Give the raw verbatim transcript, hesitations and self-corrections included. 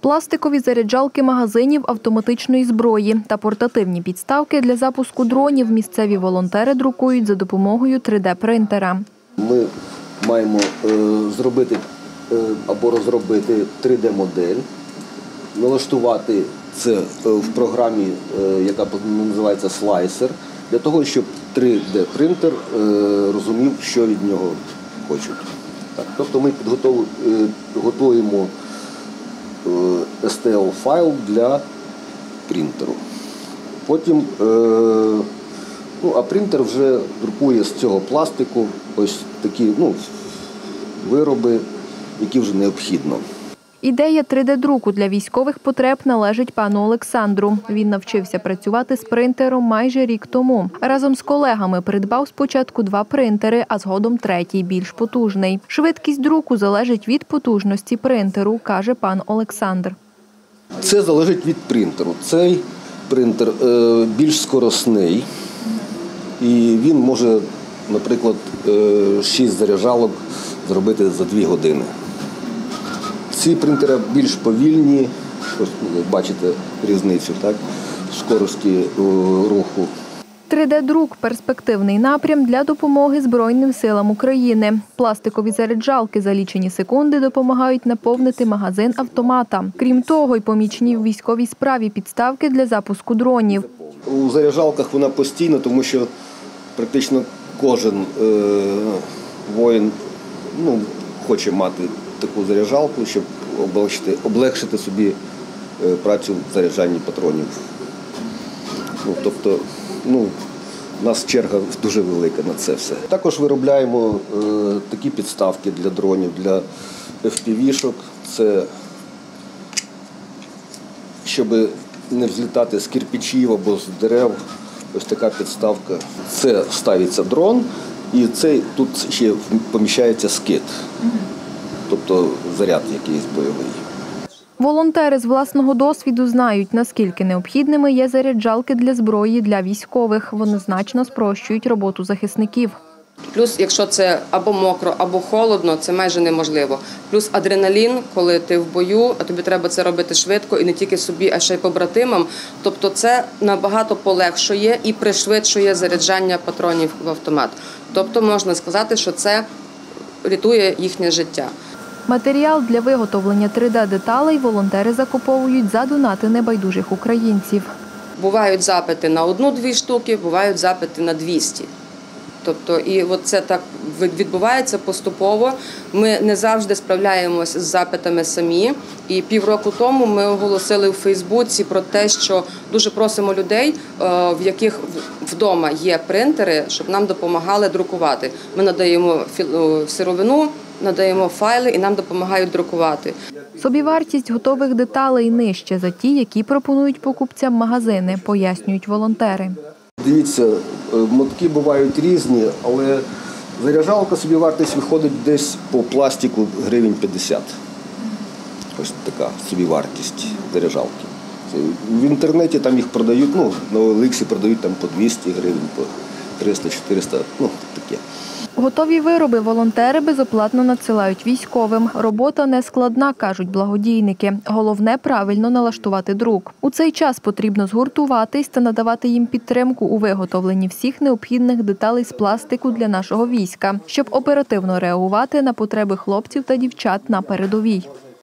Пластикові заряджалки магазинів автоматичної зброї та портативні підставки для запуску дронів місцеві волонтери друкують за допомогою три де принтера. Ми маємо е, зробити е, або розробити три де модель, налаштувати це е, в програмі, е, яка називається слайсер, для того, щоб три де принтер е, розумів, що від нього хочуть. Так, тобто ми підготуємо ес ті ел-файл для принтеру. Потім, е, ну, а принтер вже друкує з цього пластику ось такі ну, вироби, які вже необхідно. Ідея три де друку для військових потреб належить пану Олександру. Він навчився працювати з принтером майже рік тому. Разом з колегами придбав спочатку два принтери, а згодом третій, більш потужний. Швидкість друку залежить від потужності принтеру, каже пан Олександр. Це залежить від принтеру. Цей принтер е, більш скоросний і він може, наприклад, е, шість заряджалок зробити за дві години. Ці принтери більш повільні, ось бачите різницю, так, в скорості руху. три де друк – перспективний напрям для допомоги Збройним силам України. Пластикові заряджалки за лічені секунди допомагають наповнити магазин автомата. Крім того, й помічні в військовій справі підставки для запуску дронів. У заряджалках вона постійна, тому що практично кожен е, воїн ну, хоче мати таку заряджалку, щоб облегшити, облегшити собі працю в заряджанні патронів. Ну, тобто, ну, у нас черга дуже велика на це все. Також виробляємо е, такі підставки для дронів, для еф пі ві-шок. Це щоб не взлітати з кирпичів або з дерев. Ось така підставка. Це ставиться дрон і цей, тут ще поміщається скид. Тобто заряд якийсь бойовий. Волонтери з власного досвіду знають, наскільки необхідними є заряджалки для зброї для військових. Вони значно спрощують роботу захисників. Плюс, якщо це або мокро, або холодно, це майже неможливо. Плюс адреналін, коли ти в бою, а тобі треба це робити швидко і не тільки собі, а ще й побратимам. Тобто це набагато полегшує і пришвидшує заряджання патронів в автомат. Тобто можна сказати, що це рятує їхнє життя. Матеріал для виготовлення три де деталей волонтери закуповують за донати небайдужих українців. Бувають запити на одну-дві штуки, бувають запити на двісті. Тобто, і от це так відбувається поступово. Ми не завжди справляємося з запитами самі. І півроку тому ми оголосили у Фейсбуці про те, що дуже просимо людей, в яких вдома є принтери, щоб нам допомагали друкувати. Ми надаємо сировину, надаємо файли і нам допомагають друкувати. Собівартість готових деталей нижче за ті, які пропонують покупцям магазини, пояснюють волонтери. Дивіться, мотки бувають різні, але заряджалка собівартість виходить десь по пластику гривень п'ятдесят. Ось така собівартість заряджалки. В інтернеті там їх продають, ну, на Олексі продають там по двісті гривень, по триста-чотириста, ну, таке. Готові вироби волонтери безоплатно надсилають військовим. Робота не складна, кажуть благодійники. Головне – правильно налаштувати друк. У цей час потрібно згуртуватись та надавати їм підтримку у виготовленні всіх необхідних деталей з пластику для нашого війська, щоб оперативно реагувати на потреби хлопців та дівчат на передовій.